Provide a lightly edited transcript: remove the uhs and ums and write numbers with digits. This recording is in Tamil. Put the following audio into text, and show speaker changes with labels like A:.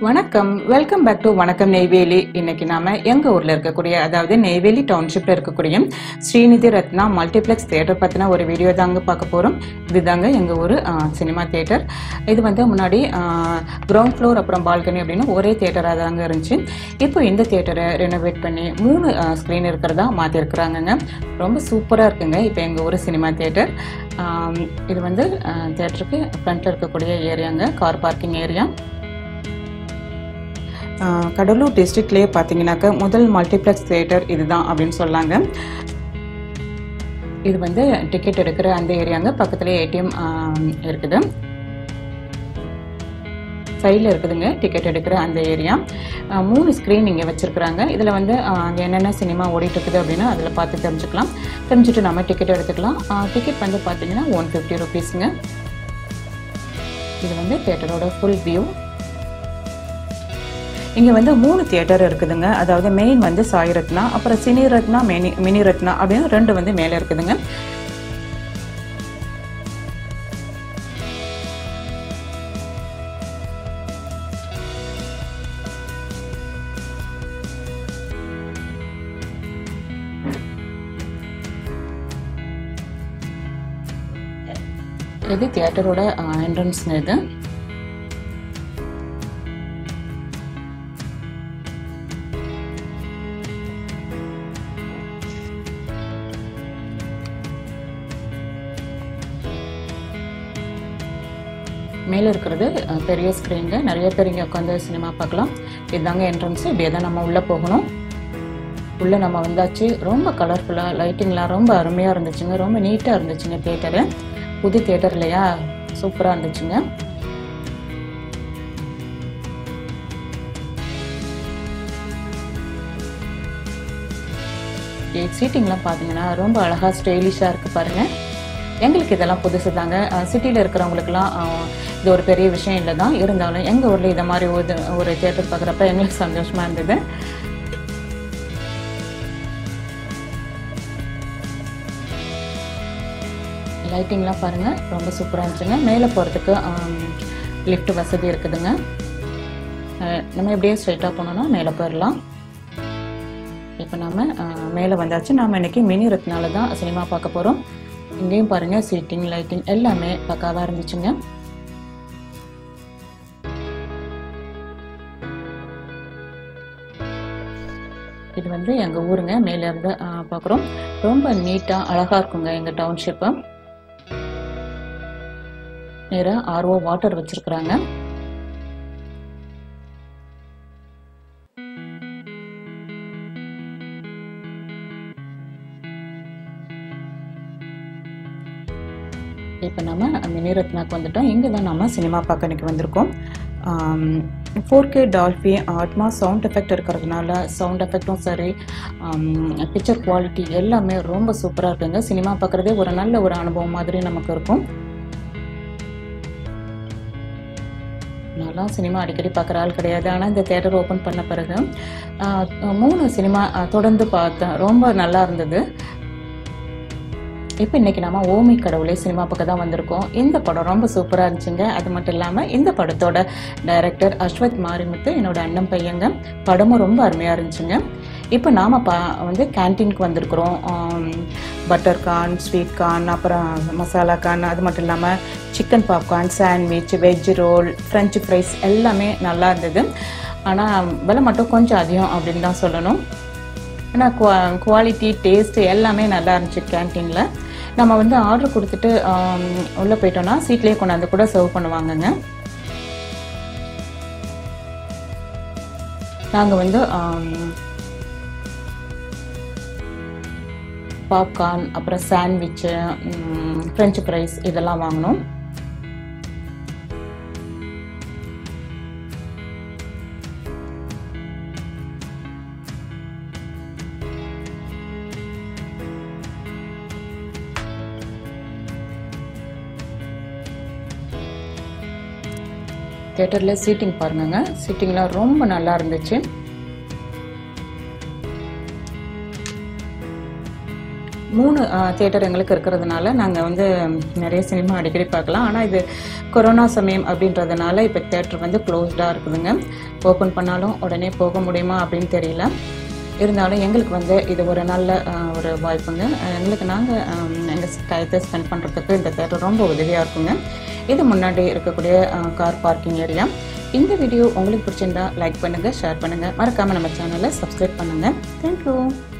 A: வணக்கம், வெல்கம் பேக் டு வணக்கம் நெய்வேலி. இன்னைக்கு நாம எங்க ஊர்ல இருக்கக்கூடிய, அதாவது நெய்வேலி டவுன்ஷிப்ல இருக்கக்கூடிய ஸ்ரீநிதி ரத்னா மல்டிப்ளெக்ஸ் தியேட்டர் பத்தின ஒரு வீடியோ தாங்க பார்க்க போறோம். இதுதாங்க எங்க ஊர் சினிமா தியேட்டர். இது வந்து முன்னாடி கிரவுண்ட் ஃப்ளோர் அப்புறம் பால்கனி அப்படின்னு ஒரே தியேட்டராக தாங்க இருந்துச்சு. இப்போ இந்த தியேட்டரை ரெனோவேட் பண்ணி 3 ஸ்க்ரீன் இருக்கிறதா மாற்றிருக்கிறாங்கங்க. ரொம்ப சூப்பராக இருக்குங்க இப்போ எங்கள் ஊர் சினிமா தியேட்டர். இது வந்து தியேட்டருக்கு ஃப்ரண்ட்ல இருக்கக்கூடிய ஏரியாங்க, கார் பார்க்கிங் ஏரியா. கடலூர் டிஸ்ட்ரிக்ட்லேயே பார்த்தீங்கன்னாக்க முதல் மல்டிப்ளெக்ஸ் தியேட்டர் இதுதான் அப்படின்னு சொல்லாங்க. இது வந்து டிக்கெட் எடுக்கிற அந்த ஏரியாங்க, பக்கத்துலேயே ஏடிஎம் இருக்குது, சைடில் இருக்குதுங்க டிக்கெட் எடுக்கிற அந்த ஏரியா. 3 ஸ்க்ரீன் இங்கே வச்சுருக்குறாங்க. இதில் வந்து அங்கே என்னென்ன சினிமா ஓடிட்டு இருக்குது அப்படின்னு அதில் பார்த்து தெரிஞ்சுட்டு நம்ம டிக்கெட் எடுத்துக்கலாம். டிக்கெட் வந்து பார்த்தீங்கன்னா 150 ருபீஸுங்க. இது வந்து தியேட்டரோட ஃபுல் வியூ. இங்கே வந்து 3 தியேட்டர் இருக்குதுங்க. அதாவது மெயின் வந்து சாய் ரத்னா, அப்புறம் சினி ரத்னா, மினி ரத்னா அப்படின்னு 2 வந்து மேலே இருக்குதுங்க. இது தியேட்டரோட என்ட்ரன்ஸ்ங்க. இது மேலே இருக்கிறது பெரிய ஸ்க்ரீனுங்க. நிறைய பேர் இங்கே உட்காந்து சினிமா பார்க்கலாம். இதுதாங்க என்ட்ரன்ஸு. இப்படியே தான் நம்ம உள்ளே போகணும். உள்ளே நம்ம வந்தாச்சு. ரொம்ப கலர்ஃபுல்லாக லைட்டிங்லாம் ரொம்ப அருமையாக இருந்துச்சுங்க. ரொம்ப நீட்டாக இருந்துச்சுங்க தியேட்டரு. புது தியேட்டர் இல்லையா, சூப்பராக இருந்துச்சுங்க. சீட்டிங்லாம் பார்த்தீங்கன்னா ரொம்ப அழகாக ஸ்டைலிஷாக இருக்குது பாருங்கள். எங்களுக்கு இதெல்லாம் புதுசு தாங்க. சிட்டியில் இருக்கிறவங்களுக்குலாம் இது ஒரு பெரிய விஷயம் இல்லை தான். இருந்தாலும் எங்கள் ஊரில் இதை மாதிரி ஒரு தியேட்டர் பார்க்குறப்ப எங்களுக்கு சந்தோஷமாக இருந்தது. லைட்டிங்லாம் பாருங்கள் ரொம்ப சூப்பராக இருந்துச்சுங்க. மேலே போகிறதுக்கு லிஃப்ட் வசதி இருக்குதுங்க. நம்ம எப்படியே ஸ்ட்ரைட்டாக போனோம்னா மேலே போயிடலாம். இப்போ நம்ம மேலே வந்தாச்சு. நாம் இன்றைக்கி மினி ரத்னால தான் சினிமா பார்க்க போகிறோம். இங்கேயும் பாருங்கள் சீட்டிங் லைட்டிங் எல்லாமே பக்காவாக இருந்துச்சுங்க. இது வந்து எங்கள் ஊருங்க. மேலேருந்து பார்க்குறோம். ரொம்ப நீட்டாக அழகாக இருக்குங்க எங்கள் டவுன்ஷிப்பு. நேராக ஆர்ஓ வாட்டர் வச்சுருக்குறாங்க. இப்போ நம்ம மினி ரத்னாக்கு வந்துட்டோம். இங்கே தான் நம்ம சினிமா பார்க்கறதுக்கு வந்திருக்கோம். 4K Dolby atmos sound effect இருக்கிறதுனால சவுண்ட் எஃபெக்டும் சரி, பிக்சர் குவாலிட்டி எல்லாமே ரொம்ப சூப்பராக இருக்குங்க. சினிமா பார்க்குறதே ஒரு நல்ல ஒரு அனுபவம் மாதிரி நமக்கு இருக்கும். நான்லாம் சினிமா அடிக்கடி பார்க்குற ஆள் கிடையாது. ஆனால் இந்த தியேட்டர் ஓப்பன் பண்ண பிறகு 3 சினிமா தொடர்ந்து பார்த்தேன். ரொம்ப நல்லா இருந்தது. இப்போ இன்றைக்கி நம்ம ஓமி கடவுளே சினிமா பக்கம் தான் வந்திருக்கோம். இந்த படம் ரொம்ப சூப்பராக இருந்துச்சுங்க. அது மட்டும் இல்லாமல் இந்த படத்தோட டைரக்டர் அஸ்வத் மாரிமுத்து என்னோட அண்ணன் பையங்க. படமும் ரொம்ப அருமையாக இருந்துச்சுங்க. இப்போ நாம் வந்து கேன்டீனுக்கு வந்திருக்கிறோம். பட்டர் கார்ன், ஸ்வீட் கார்ன், அப்புறம் மசாலா கார்ன், அது மட்டும் இல்லாமல் chicken popcorn, sandwich, veg roll, french fries எல்லாமே நல்லா இருந்தது. ஆனால் விலை மட்டும் கொஞ்சம் அதிகம் அப்படின்னு தான் சொல்லணும். ஆனால் குவாலிட்டி டேஸ்ட்டு எல்லாமே நல்லா இருந்துச்சு கேன்டீனில். நம்ம வந்து ஆர்டர் கொடுத்துட்டு உள்ளே போயிட்டோன்னா சீட்லேயே கொண்டாந்து கூட சர்வ் பண்ணுவாங்கங்க. நாங்கள் வந்து பாப்கார்ன், அப்புறம் சாண்ட்விச்சு, ஃப்ரெஞ்சு ஃப்ரைஸ் இதெல்லாம் வாங்கினோம். தியேட்டரில் சீட்டிங் பாருங்க. சீட்டிங்லாம் ரொம்ப நல்லா இருந்துச்சு. 3 தியேட்டர் எங்களுக்கு இருக்கிறதுனால நாங்கள் வந்து நிறைய சினிமா அடிக்கடி பார்க்கலாம். ஆனால் இது கொரோனா சமயம் அப்படின்றதுனால இப்போ தியேட்டர் வந்து க்ளோஸ்டாக இருக்குதுங்க. ஓப்பன் பண்ணாலும் உடனே போக முடியுமா அப்படின்னு தெரியல. இருந்தாலும் எங்களுக்கு வந்து இது ஒரு நல்ல ஒரு வாய்ப்புங்க. எங்களுக்கு நாங்கள் எங்கள் டயத்தை ஸ்பெண்ட் பண்ணுறதுக்கு இந்த தியேட்டர் ரொம்ப உதவியாக இருக்குங்க. இது முன்னாடி இருக்கக்கூடிய கார் பார்க்கிங் ஏரியா. இந்த வீடியோ உங்களுக்கு பிடிச்சிருந்தா லைக் பண்ணுங்கள், ஷேர் பண்ணுங்கள், மறக்காமல் நம்ம சேனலை சப்ஸ்கிரைப் பண்ணுங்கள். தேங்க்யூ.